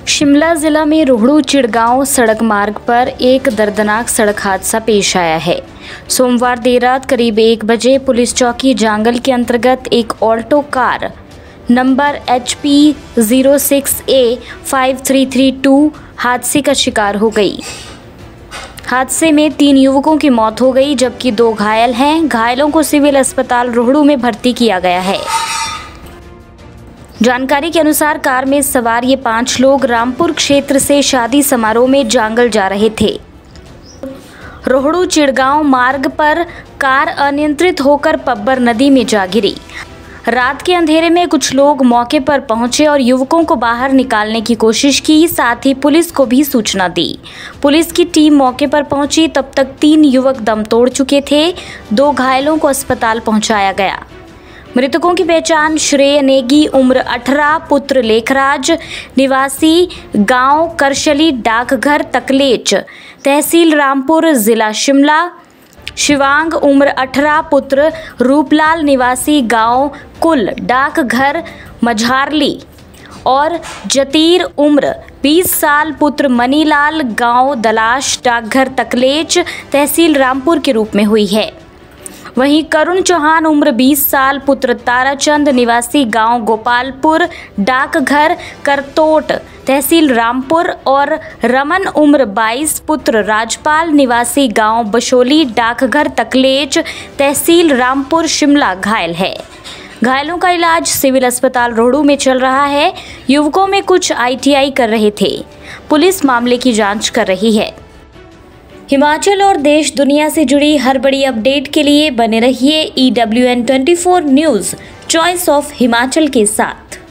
शिमला जिला में रोहड़ू चिड़गांव सड़क मार्ग पर एक दर्दनाक सड़क हादसा पेश आया है। सोमवार देर रात करीब 1 बजे पुलिस चौकी जांगल के अंतर्गत एक Alto car number HP 06A5332 हादसे का शिकार हो गई। हादसे में 3 युवकों की मौत हो गई, जबकि 2 घायल हैं। घायलों को सिविल अस्पताल रोहड़ू में भर्ती किया गया है। जानकारी के अनुसार कार में सवार ये 5 लोग रामपुर क्षेत्र से शादी समारोह में जांगल जा रहे थे। रोहड़ू चिड़गांव मार्ग पर कार अनियंत्रित होकर पब्बर नदी में जा गिरी। रात के अंधेरे में कुछ लोग मौके पर पहुंचे और युवकों को बाहर निकालने की कोशिश की, साथ ही पुलिस को भी सूचना दी। पुलिस की टीम मौके पर पहुंची, तब तक 3 युवक दम तोड़ चुके थे। 2 घायलों को अस्पताल पहुंचाया गया। मृतकों की पहचान श्रेय नेगी उम्र 18 पुत्र लेखराज निवासी गांव करशली डाकघर तकलेच तहसील रामपुर जिला शिमला, शिवांग उम्र 18 पुत्र रूपलाल निवासी गांव कुल डाकघर मझारली और जतीर उम्र 20 साल पुत्र मनीलाल गांव दलाश डाकघर तकलेच तहसील रामपुर के रूप में हुई है। वहीं करुण चौहान उम्र 20 साल पुत्र ताराचंद निवासी गांव गोपालपुर डाकघर करतोट तहसील रामपुर और रमन उम्र 22 पुत्र राजपाल निवासी गांव बशोली डाकघर तकलेच तहसील रामपुर शिमला घायल है। घायलों का इलाज सिविल अस्पताल रोहड़ू में चल रहा है। युवकों में कुछ ITI कर रहे थे। पुलिस मामले की जांच कर रही है। हिमाचल और देश दुनिया से जुड़ी हर बड़ी अपडेट के लिए बने रहिए EWN24 news choice of Himachal के साथ।